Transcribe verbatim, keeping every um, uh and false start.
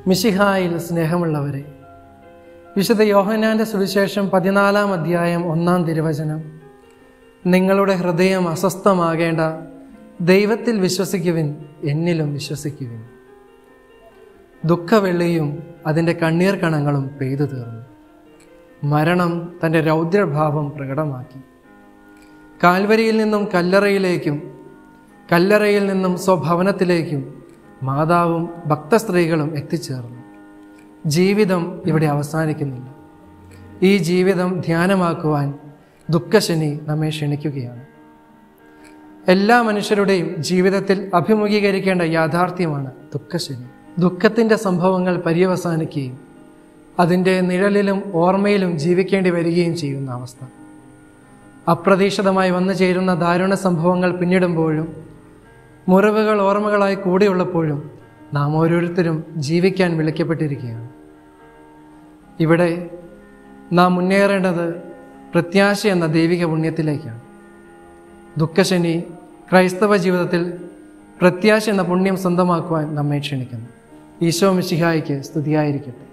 മിശിഹായിൽ സ്നേഹമുള്ളവരെ, വിശുദ്ധ യോഹന്നാൻ്റെ സുവിശേഷം പതിനാലാം അധ്യായം ഒന്നാം തിരുവചനം, നിങ്ങളുടെ ഹൃദയം അസ്വസ്ഥമാകേണ്ട, ദൈവത്തിൽ വിശ്വസിക്കുവിൻ, എന്നിലും വിശ്വസിക്കുവിൻ. ദുഃഖവെള്ളിയും അതിൻ്റെ കണ്ണീർ കണങ്ങളും പെയ്തു തീർന്നു. മരണം തൻ്റെ രൗദ്രഭാവം പ്രകടമാക്കി. കാൽവരിയിൽ നിന്നും കല്ലറയിലേക്കും കല്ലറയിൽ നിന്നും സ്വഭവനത്തിലേക്കും മാതാവും ഭക്തസ്ത്രീകളും എത്തിച്ചേർന്നു. ജീവിതം ഇവിടെ അവസാനിക്കുന്നില്ല. ഈ ജീവിതം ധ്യാനമാക്കുവാൻ ദുഃഖശനി നമ്മെ ക്ഷണിക്കുകയാണ്. എല്ലാ മനുഷ്യരുടെയും ജീവിതത്തിൽ അഭിമുഖീകരിക്കേണ്ട യാഥാർത്ഥ്യമാണ് ദുഃഖശനി. ദുഃഖത്തിൻ്റെ സംഭവങ്ങൾ പര്യവസാനിക്കുകയും അതിൻ്റെ നിഴലിലും ഓർമ്മയിലും ജീവിക്കേണ്ടി വരികയും ചെയ്യുന്ന അവസ്ഥ. അപ്രതീക്ഷിതമായി വന്നു ചേരുന്ന ദാരുണ സംഭവങ്ങൾ പിന്നിടുമ്പോഴും മുറിവുകൾ ഓർമ്മകളായി കൂടെയുള്ളപ്പോഴും നാം ഓരോരുത്തരും ജീവിക്കാൻ വിളിക്കപ്പെട്ടിരിക്കുകയാണ്. ഇവിടെ നാം മുന്നേറേണ്ടത് പ്രത്യാശ എന്ന ദൈവിക പുണ്യത്തിലേക്കാണ്. ദുഃഖശനി ക്രൈസ്തവ ജീവിതത്തിൽ പ്രത്യാശ എന്ന പുണ്യം സ്വന്തമാക്കുവാൻ നമ്മെ ക്ഷണിക്കുന്നു. ഈശോ മിശിഹായ്ക്ക് സ്തുതിയായിരിക്കട്ടെ.